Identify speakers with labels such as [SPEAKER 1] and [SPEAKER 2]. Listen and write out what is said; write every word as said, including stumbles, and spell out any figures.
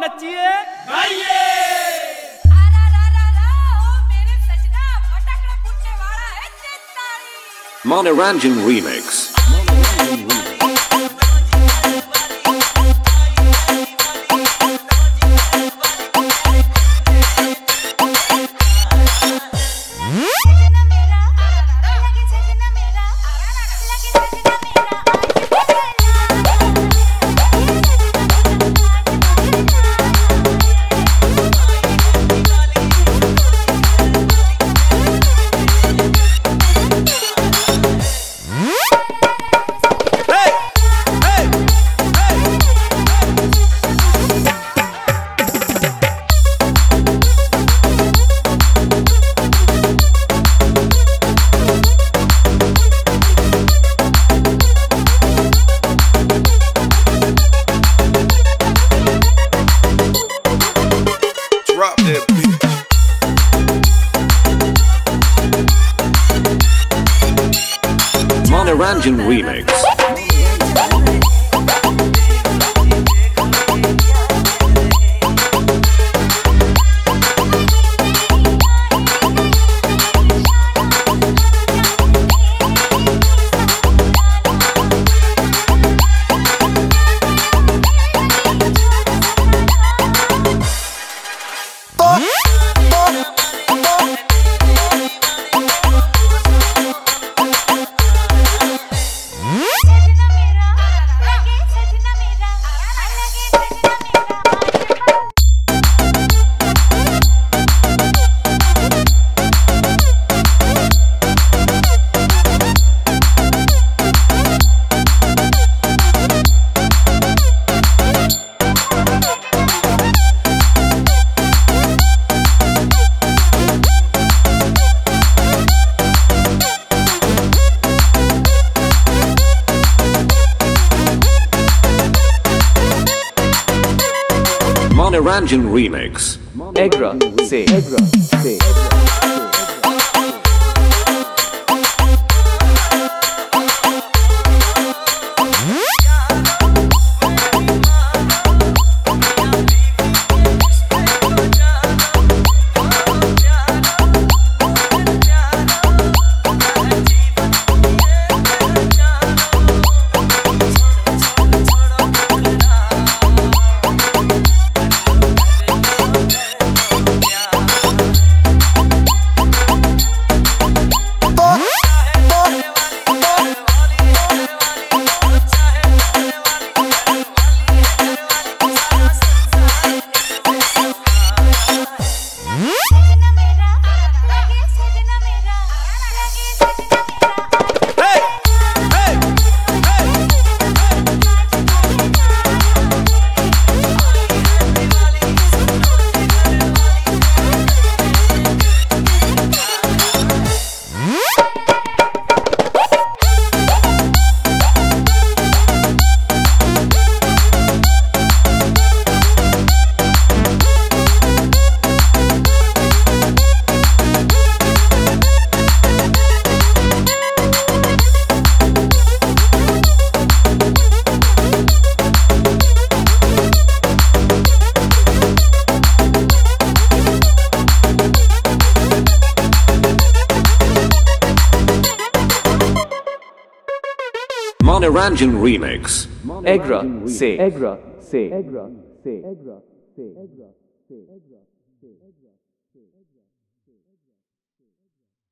[SPEAKER 1] नचिए गाइए।
[SPEAKER 2] Manoranjan remix. Manoranjan remix. Manoranjan remix.
[SPEAKER 3] E G R A से E G R A से
[SPEAKER 2] Manoranjan remix.
[SPEAKER 3] E G R A से E G R A से E G R A से E G R A से E G R A से E G R A से